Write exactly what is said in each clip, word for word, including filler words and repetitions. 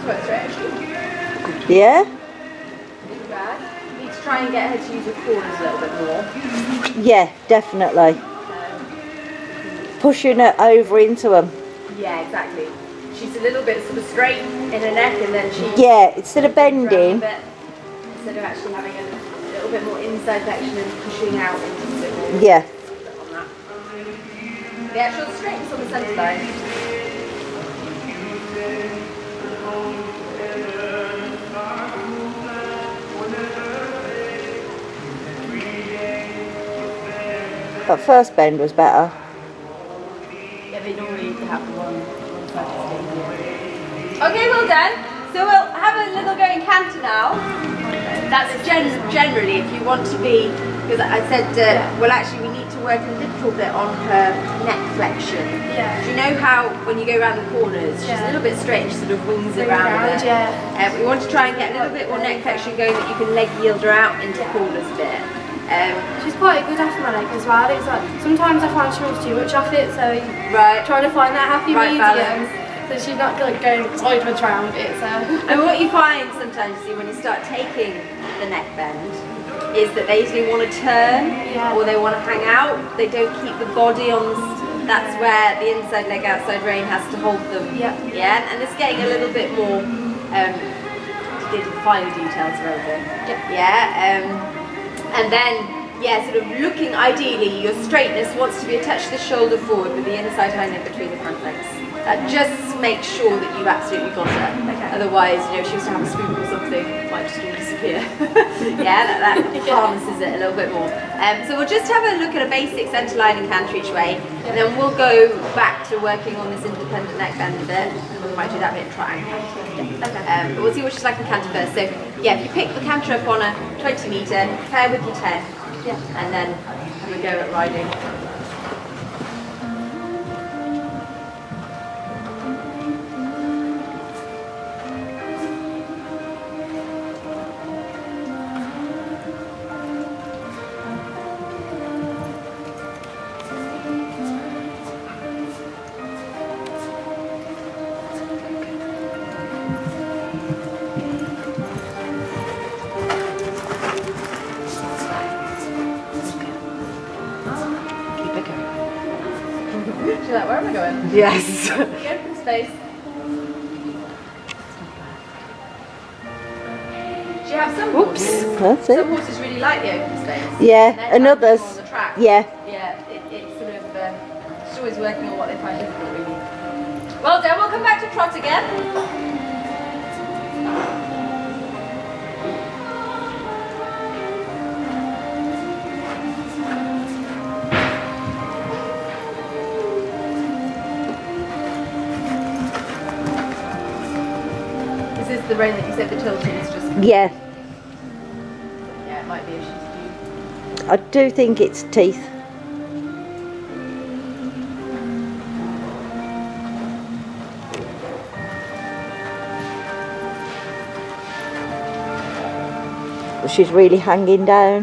quite straight actually. Yeah? Not bad. Need to try and get her to use her corners a little bit more. Yeah, definitely. Um, Pushing it over into them. yeah, exactly. She's a little bit sort of straight in her neck, and then she. Yeah, instead of bending. Bit, instead of actually having a little bit more inside flexion and pushing out into a bit more. Yeah. On that. The actual straightness on the centre line. That first bend was better. Yeah, they normally have one, one side to stay. Okay, well done. So we'll have a little go in canter now. That's gen generally if you want to be, because I said, uh, well actually we need to work a little bit on her neck flexion. Yeah. Do you know how when you go around the corners, she's Yeah. a little bit straight, she sort of wings it Wing around around, a bit. yeah. Uh, we want to try and get a little bit more neck flexion going that you can leg yield her out into corners a bit. Um, She's quite good after my leg as well. It's like sometimes I find she moves too much off it, so right. trying to find that happy Right medium. balance. So she's not like going sideways round it. So. And what you find sometimes, you see, when you start taking the neck bend, is that they usually want to turn Yeah. or they want to hang out. They don't keep the body on. That's where the inside leg, outside rein has to hold them. Yeah. Yeah. And it's getting a little bit more um, the finer details around it. Yeah. Yeah. Um, and then. Yeah, sort of looking ideally, your straightness wants to be a touch of the shoulder forward with the inside hind leg between the front legs. That just make sure that you've absolutely got it. Okay. Otherwise, you know, if she was to have a spook or something, it might just all disappear. Yeah, that, that harnesses it a little bit more. Um, so we'll just have a look at a basic centre line and canter each way, and then we'll go back to working on this independent neck bend a bit, and we might do that bit in triangle. Okay. Um, but we'll see what she's like in canter first. So yeah, if you pick the canter up on a twenty metre, pair with your ten. Yeah. And then have a go at riding. She's like, where am I going? Yes. The open space. Do you have some Oops. horses? That's Some it. horses really like the open space. Yeah, They're and like others. more on the track. Yeah. Yeah, it, it's sort of, uh, it's always working on what they find difficult really. Well done, we'll come back to trot again. This is the rein that you said the tilting is just... Yeah. Yeah, it might be if she's due. I do think it's teeth. She's really hanging down.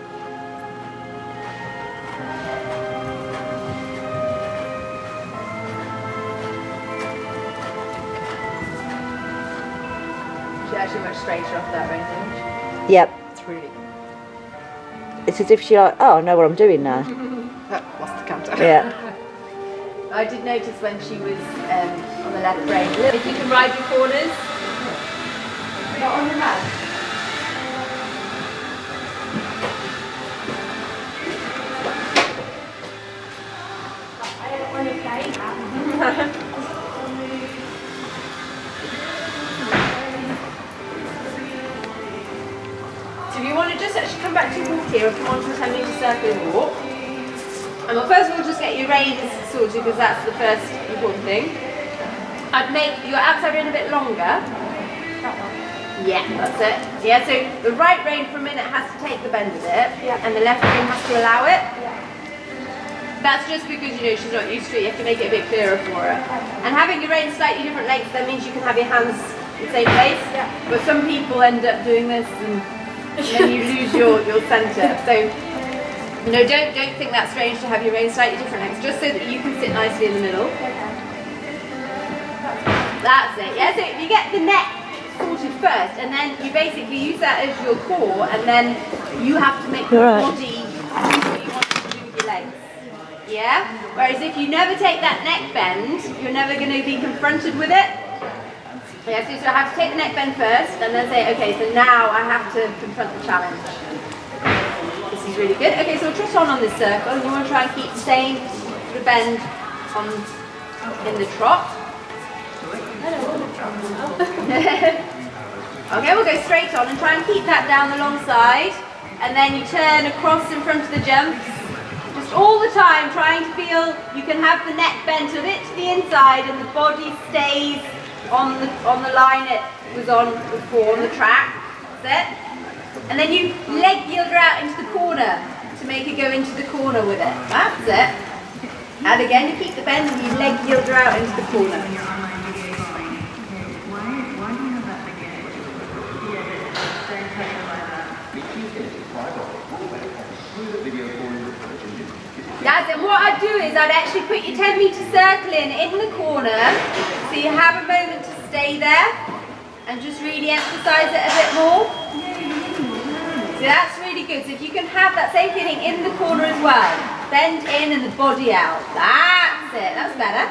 She's actually much straighter off that rein, isn't she? Yep. It's really... It's as if she like, oh, I know what I'm doing now. Lost the canter. Yeah. I did notice when she was um, on the left rein. If you can ride your corners, not on your hand. I don't want to play that. So if you want to just actually come back to your walk here and come on to a ten metre circle and walk. And well, first of all, just get your reins sorted because that's the first important thing. I'd make your outside rein a bit longer. Yeah, that's it. Yeah, so the right rein for a minute has to take the bend of it, Yeah. and the left rein has to allow it. Yeah. That's just because you know she's not used to it. You have to make it a bit clearer for her. And having your reins slightly different lengths, that means you can have your hands in the same place. Yeah. But some people end up doing this, and then you lose your your centre. So you know, don't don't think that's strange to have your reins slightly different lengths, just so that you can sit nicely in the middle. Okay. That's it. Yeah, so you get the neck sorted first, and then you basically use that as your core, and then you have to make your Right. body do what you want to do with your legs. Yeah? Whereas if you never take that neck bend, you're never going to be confronted with it. Yeah, so you have to take the neck bend first, and then say, okay, so now I have to confront the challenge. This is really good. Okay, so we'll trot on on this circle, and you want to try and keep the same sort of bend on in the trot. Okay, we'll go straight on and try and keep that down the long side, and then you turn across in front of the jumps. Just all the time trying to feel you can have the neck bent a bit to the inside and the body stays on the on the line it was on before, on the track. That's it. And then you leg yielder out into the corner to make it go into the corner with it. That's it. And again, you keep the bend and you leg yielder out into the corner. That's it. What I'd do is I'd actually put your ten metre circle in in the corner, so you have a moment to stay there and just really emphasise it a bit more. So that's really good. So if you can have that same feeling in the corner as well, bend in and the body out. That's it. That's better.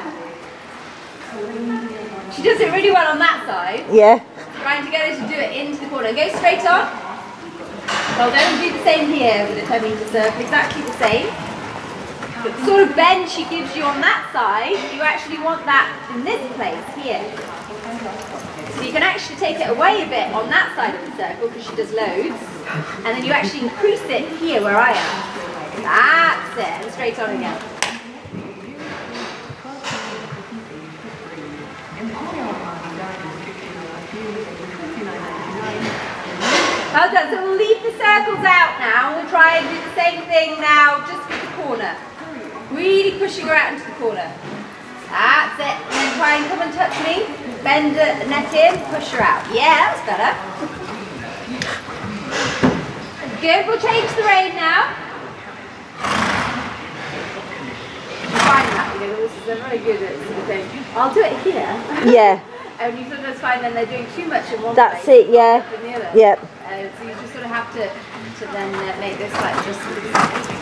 She does it really well on that side. Yeah. Trying to get her to do it into the corner. Go straight on. Well, don't do the same here with the ten metre circle. Exactly the same. The sort of bend she gives you on that side, you actually want that in this place here. So you can actually take it away a bit on that side of the circle because she does loads, and then you actually increase it here where I am. That's it, and straight on again. Well done, so we'll leave the circles out now, we'll try and do the same thing now just with the corner. Really pushing her out into the corner. That's it. And then try and come and touch me. Bend the neck in, push her out. Yeah, that's better. Good, we'll change the rein now. You find that, you know, the horses, they're very good at sort of thing. I'll do it here. Yeah. And you sometimes find then they're doing too much in one That's place. it, yeah. Than the other. Yep. Uh, so you just sort of have to, to then uh, make this like just...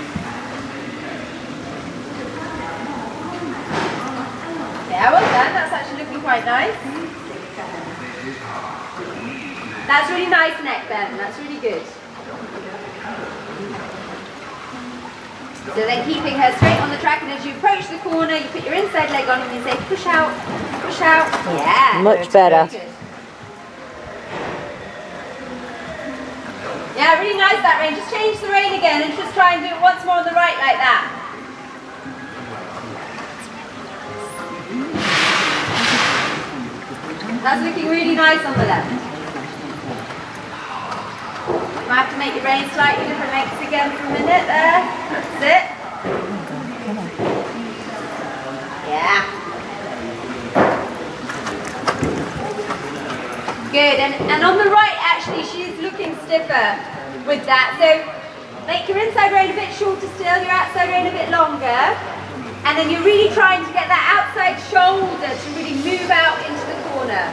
Yeah, well done. That's actually looking quite nice. That's really nice neck bend. That's really good. So then keeping her straight on the track, and as you approach the corner, you put your inside leg on and you say push out, push out. Yeah. Much better. Good. Yeah, really nice that rein. Just change the rein again and just try and do it once more on the right like that. That's looking really nice on the left. You might have to make your rein slightly different lengths again for a minute there. That's it. Yeah. Good. And, and on the right, actually, she's looking stiffer with that. So make your inside rein a bit shorter still, your outside rein a bit longer. And then you're really trying to get that outside shoulder to really move out into the corner.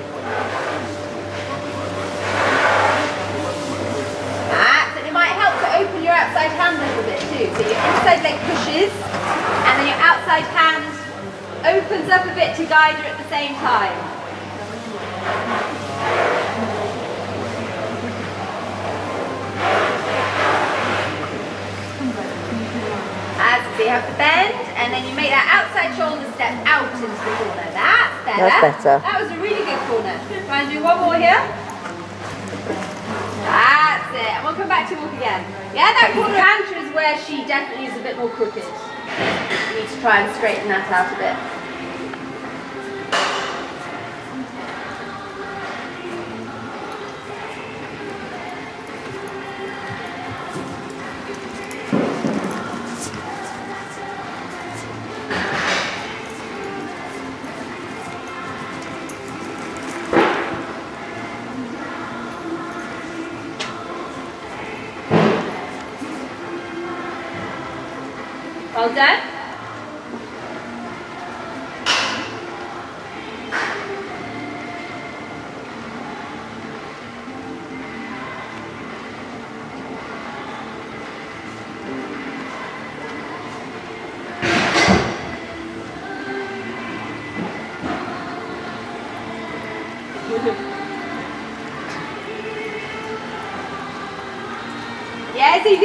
That's it. It might help to open your outside hand a little bit too. So your inside leg pushes, and then your outside hand opens up a bit to guide her at the same time. As so you have the bend, and then you make that outside shoulder step out into the corner. That's better. That's better. That was a really good corner. Try and do one more here. That's it. And we'll come back to walk again. Yeah, that corner canter is where she definitely is a bit more crooked. You need to try and straighten that out a bit. Well done.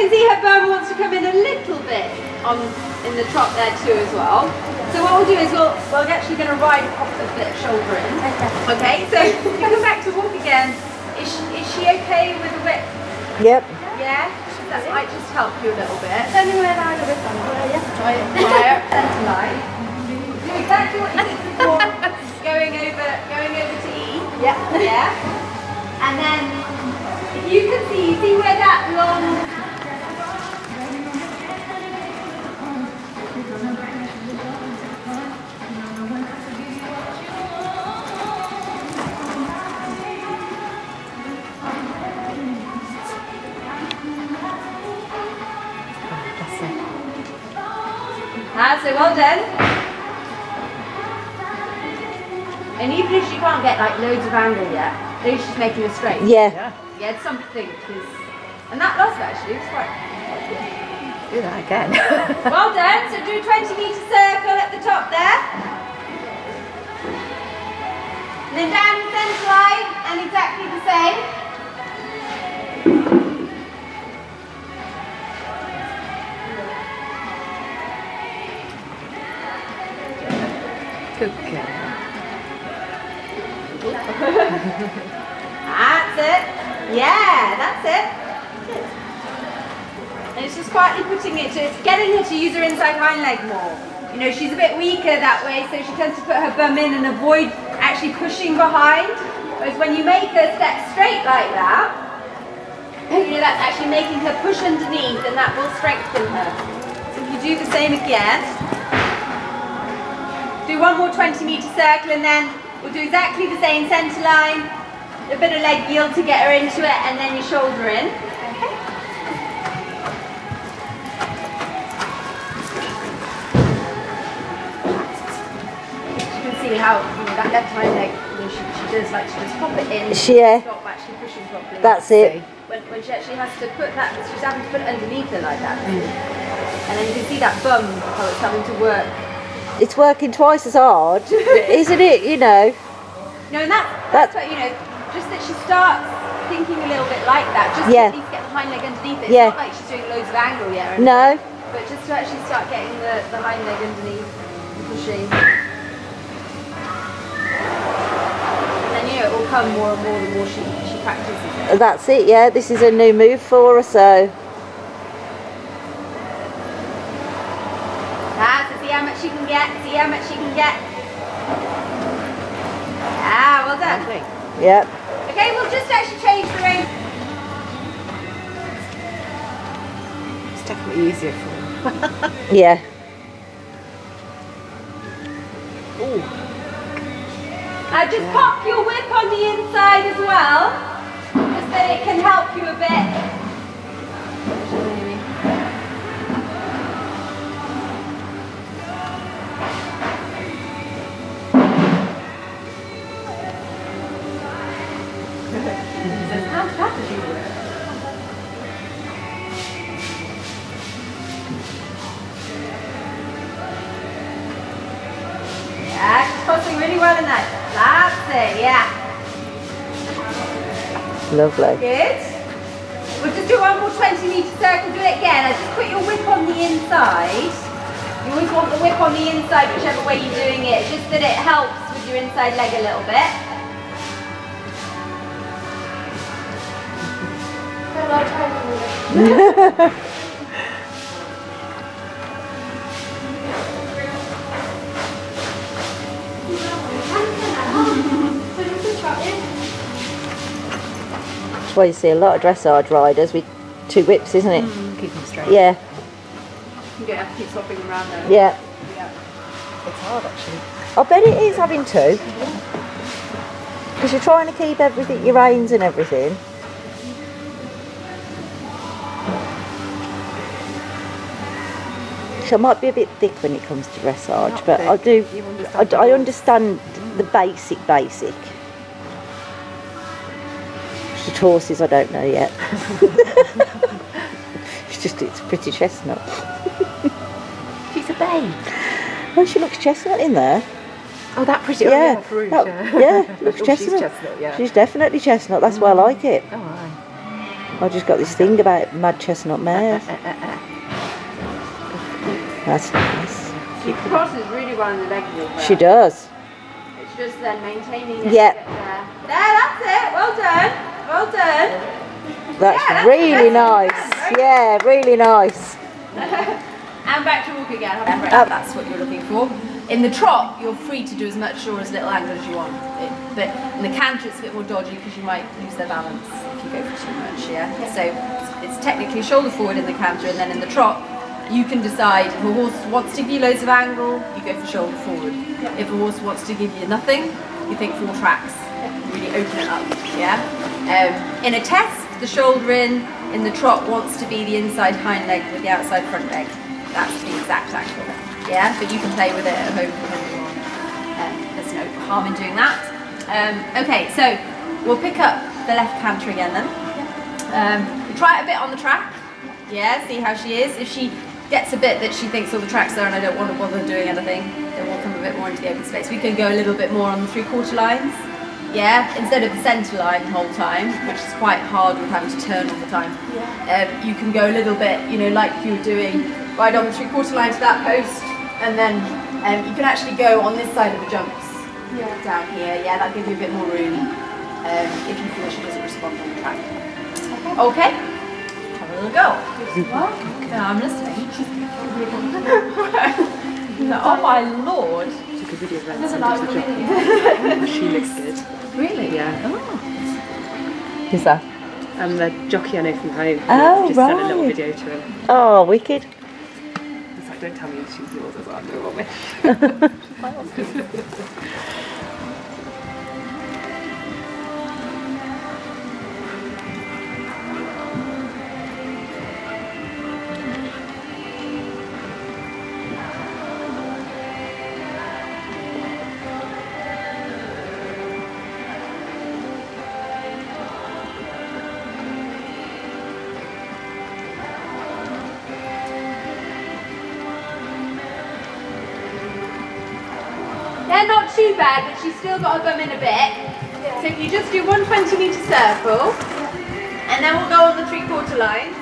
see her bum wants to come in a little bit on in the top there too as well. So what we'll do is we'll, we're actually going to ride off the flip shoulder in. Okay, so you come back to walk again. Is she, is she okay with the whip? Yep. Yeah? That might just help you a little bit. Tell me where I got this on. Yeah. Try it. Try it. Centre line. Do exactly what you did before. going over, going over to E. Yeah. Yeah. And then, if you can see, see where that long. Ah, so well done. And even if she can't get like loads of angle yet, at least she's making a straight. Yeah. Yeah. Yeah, it's something. Cause, and that last bit actually was quite. Do that again. Well done. So do a twenty metre circle at the top there. And then down the centre line and exactly the same. Good girl. That's it. Yeah, that's it. Good. And it's just quietly putting it to, it's getting her to use her inside hind leg more. You know, she's a bit weaker that way, so she tends to put her bum in and avoid actually pushing behind. Whereas when you make her step straight like that, you know, that's actually making her push underneath, and that will strengthen her. So if you do the same again, do one more twenty metre circle, and then we'll do exactly the same centre line, a bit of leg yield to get her into it, and then your shoulder in. Okay. You can see how, you know, that left hind leg, you know, she, she does like to just pop it in, She, yeah. stop actually pushing properly. That's it. When, when she actually has to put that, she's having to put it underneath her like that. Mm. And then you can see that bum, how it's having to work. It's working twice as hard, isn't it? You know. No, and that, that's what, you know, just that she starts thinking a little bit like that, just Yeah. to at least get the hind leg underneath it. It's Yeah. not like she's doing loads of angle yet or anything, No. but just to actually start getting the, the hind leg underneath and pushing. And then, you know, it will come more and more the more she, she practices it. That's it. Yeah. This is a new move for her, so. Ah, so see how much she can get, see how much she can get. Ah, well done. Lovely. Yep. Okay, we'll just actually change the rein. It's definitely easier for her. Yeah. Ooh. Uh, just pop your whip on the inside as well, just that it can help you a bit. How fast is your whip? Yeah, she's posting really well in that. That's it, yeah. Lovely. Good. We'll just do one more twenty metre circle, do it again. I just put your whip on the inside. You always want the whip on the inside, whichever way you're doing it, just that it helps with your inside leg a little bit. That's why you see a lot of dressage riders with two whips, isn't it? Mm, keep them straight. Yeah. You don't have to keep swapping them around though. Yeah. Yeah. It's hard actually. I bet it is having two. Because you're trying to keep everything, your reins and everything. So I might be a bit thick when it comes to dressage, Not but thick. I do. You understand I, the I rules. understand the basic, basic. The horses, I don't know yet. It's just, it's a pretty chestnut. She's a babe. Oh, she looks chestnut in there. Oh, that pretty. Yeah, Oh, yeah, Farouche, that- yeah. yeah, looks Oh, chestnut. She's chestnut, yeah. She's definitely chestnut. That's why I like it. Oh, aye. I just got this thing about mad chestnut mares. That's nice. She crosses really well in the leg with She does. It's just then maintaining it. Yeah. to get there. There, that's it. Well done. Well done. That's, Yeah, that's really that's nice. right? Yeah, really nice. And back to walk again. Up. Right, that's what you're looking for. In the trot, you're free to do as much or as little angle as you want. It, but in the canter, it's a bit more dodgy because you might lose their balance if you go for too much. Yeah. So it's, it's technically shoulder forward in the canter, and then in the trot, you can decide if a horse wants to give you loads of angle, you go for shoulder forward. If a horse wants to give you nothing, you think four tracks. Really open it up. Yeah. Um, in a test, the shoulder in in the trot wants to be the inside hind leg with the outside front leg. That's the exact angle. Yeah, but you can play with it at home depending on. Um, there's no harm in doing that. Um, okay, so we'll pick up the left canter again then. Um, try it a bit on the track. Yeah, see how she is. If she gets a bit that she thinks all the track's there and I don't want to bother doing anything, then we'll come a bit more into the open space. We can go a little bit more on the three quarter lines. Yeah, instead of the centre line the whole time, which is quite hard with having to turn all the time. Um, you can go a little bit, you know, like you were doing, right on the three quarter line to that post, and then um, you can actually go on this side of the jumps yeah. down here. Yeah, that'll give you a bit more room um, if you feel she doesn't respond on the track. Okay, have a little go. No, I'm listening. Oh my lord. Took a video of Ransom. She looks good. Really? Yeah. Oh. Who's that? And the jockey I know from home. Oh, just sent a little right. video to him. Oh, wicked. He's like, don't tell me she's yours. I was like, I know what They're not too bad, but she's still got to bum in a bit. So if you just do one twenty metre circle, and then we'll go on the three quarter lines.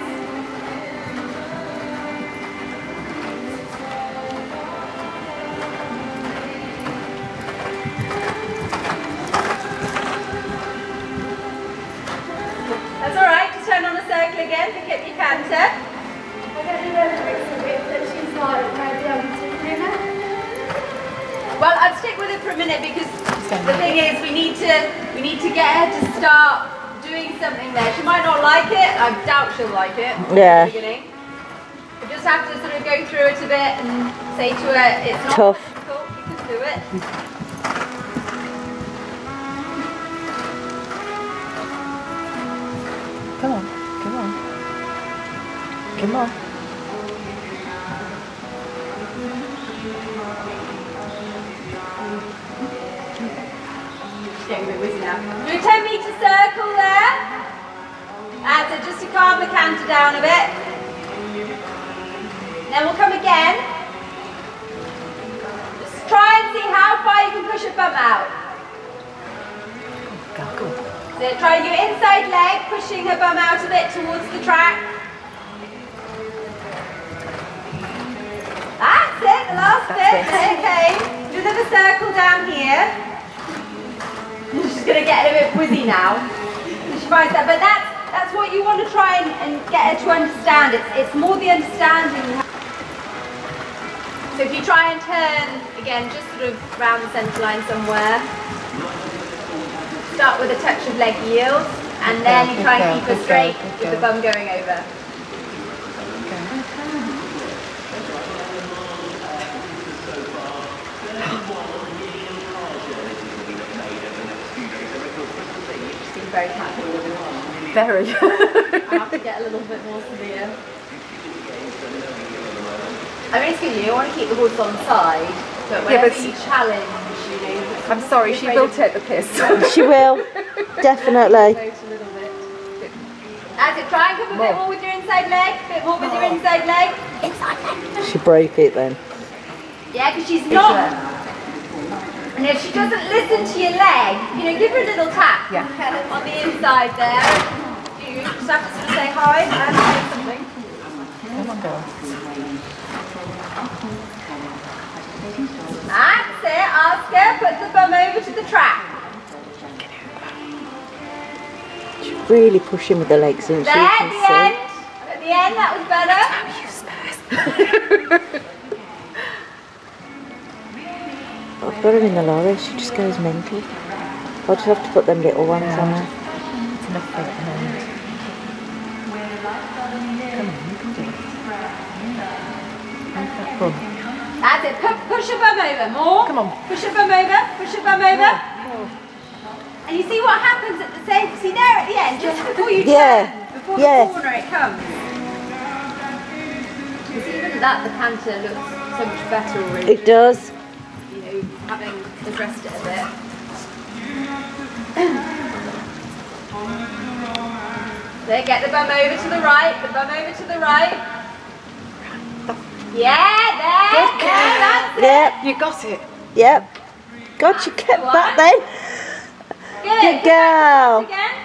That's alright, just turn on the circle again, pick up your canter. I don't know that she's like maybe able to do that. Well, I'd stick with it for a minute because the thing is, we need to we need to get her to start doing something there. She might not like it. I doubt she'll like it Yeah. at the beginning. We just have to sort of go through it a bit and say to her, it's not Tough. difficult. You can do it. Come on, come on. Come on. Getting a bit wizzy now. Do a ten metre circle there. That's it, just to calm the canter down a bit. Then we'll come again. Just try and see how far you can push your bum out. Go, go. So try your inside leg, pushing her bum out a bit towards the track. That's it, the last bit. Okay. Do another circle down here. She's going to get a bit wizzy now. She finds that, but that's that's what you want to try and, and get her to understand. It's it's more the understanding. You have. So if you try and turn again, just sort of round the centre line somewhere. Start with a touch of leg yield, and then you try and keep her straight with the bum going over. Very happy with it. Very. I have to get a little bit more severe. I mean, it's good, you want to keep the horse on side, but whenever Yeah, but you challenge, you know. I'm sorry, she afraid will of- take the piss. She will, definitely. Vote a little bit. That's it, try and come a bit more with your inside leg, a bit more with your inside leg. Inside leg. She broke it then. Yeah, because she's not. And if she doesn't listen to your leg, you know, give her a little tap Yeah. on the inside there. Do just have to sort of say hi and say something. Come on, girl. That's it, ask her, put the bum over to the track. She's really pushing with the legs, isn't she? There, You at can the see. end. At the end, that was better. I've got her in the lorry, she just goes mental. I'll just have to put them little ones on her. It's enough for the moment. Come on, you can do it. Move that bum. That's it, Pu push your bum over, more. Come on. Push your bum over, push your bum over. And you see what happens at the same, see there at the end, just before you turn, Yeah, before yeah. the corner it comes. Because even that, the canter looks so much better already. It does. You know, having addressed it a bit. There, get the bum over to the right, the bum over to the right. Yeah, there, Good there, that's it. Yep, You got it. yep. God, you kept One. that then. Good, Good go girl. backwards again.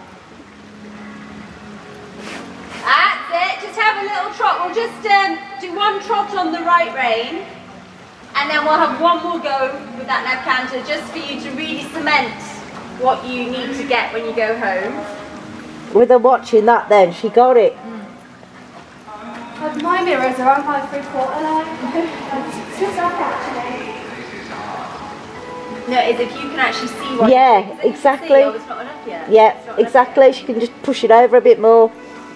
That's it, just have a little trot. We'll just um, do one trot on the right rein. And then we'll have one more go with that left canter just for you to really cement what you need to get when you go home. With her watching that then, she got it. Uh, my mirror's around by three quarter line. It's just up actually. No, is if you can actually see what Yeah, you're doing. 'Cause then you can exactly. See, oh, it's not enough yet. Yeah, It's not enough exactly. yet. She can just push it over a bit more.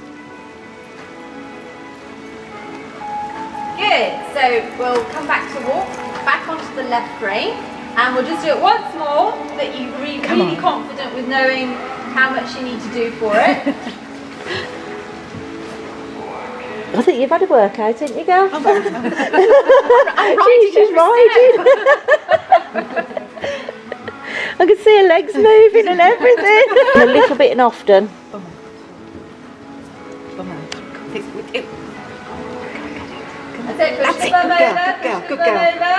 Good, so we'll come back to walk, back onto the left rein, and we'll just do it once more so that you're really, really confident with knowing how much you need to do for it. I think you've had a workout, haven't you, girl? I'm She's just riding. I can see her legs moving and everything. A little bit and often. Bum out. It, it, That's it, push That's the it, bum good girl, over, good girl, push the good bum girl. over.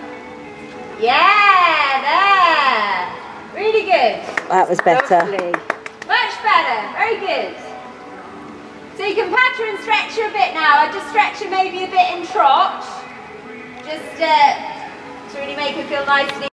Yeah, there. Really good. That was better. lovely. Much better, very good. So you can patter and stretch her a bit now. I just stretch her maybe a bit in trot. Just uh, to really make her feel nice and